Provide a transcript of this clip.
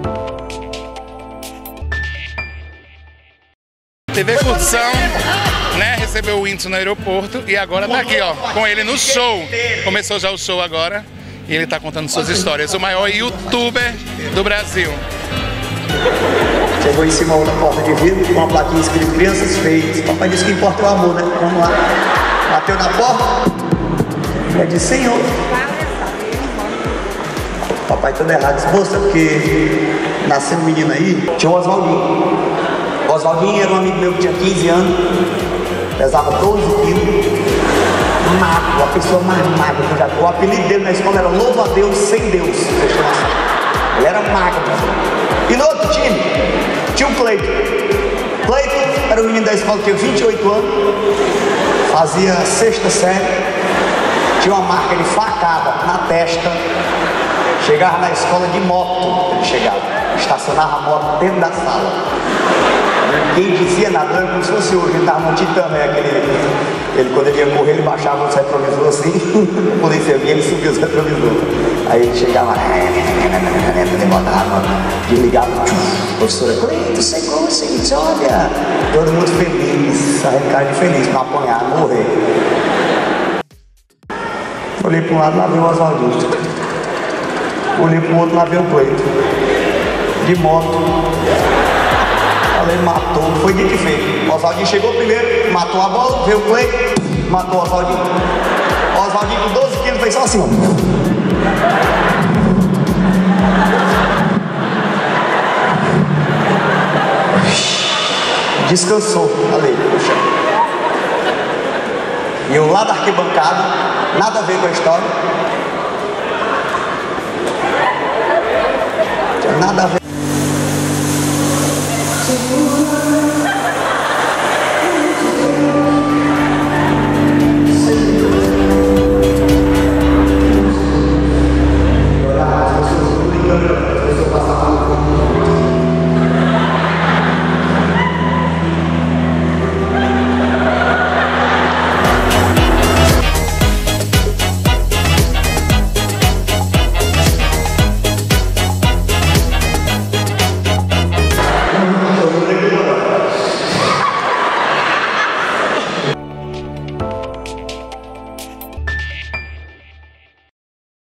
TV Curtição, né, recebeu o Whindersson no aeroporto e agora tá aqui, ó, com ele no show. Começou já o show agora e ele tá contando suas histórias. O maior youtuber do Brasil. Chegou em cima da porta de vidro com uma plaquinha escrito crianças feias. Papai disse que importa é o amor, né? Vamos lá. Bateu na porta. Eu disse, Senhor. Papai todo errado. Disse, moça, porque nasceu um menino aí. Tinha o Oswaldinho. O Oswaldinho era um amigo meu que tinha 15 anos. Pesava 12 quilos. Magro, a pessoa mais magra que eu já vi. O apelido dele na escola era Louva a Deus sem Deus. Ele era magro. E no outro time, tinha o Cleiton. Cleiton era um menino da escola que tinha 28 anos, fazia 6ª série, tinha uma marca de facada na testa, chegava na escola de moto, ele chegava, estacionava a moto dentro da sala. Ninguém dizia nada, era como se fosse hoje, ele estava no Titã, né? Ele, quando ele ia correr, ele baixava os retrovisores assim, o polícia vinha, ele subia os retrovisores. Aí ele chegava, ele botava, desligava, professora, Cleiton, chegou, gente, olha. Todo mundo feliz, arrancado de feliz, não apanhar, morrer. Olhei para um lado, lá veio o Oswaldinho. Olhei para o outro, lá veio o Cleiton. De moto. Falei, matou, foi dito e feito. O Oswaldinho chegou primeiro, matou a bola, veio o Cleiton, matou o Oswaldinho. O Oswaldinho com 12 quilos fez só assim, ó. Descansou ali no chão. E eu lá da arquibancada, nada a ver com a história. Nada a ver.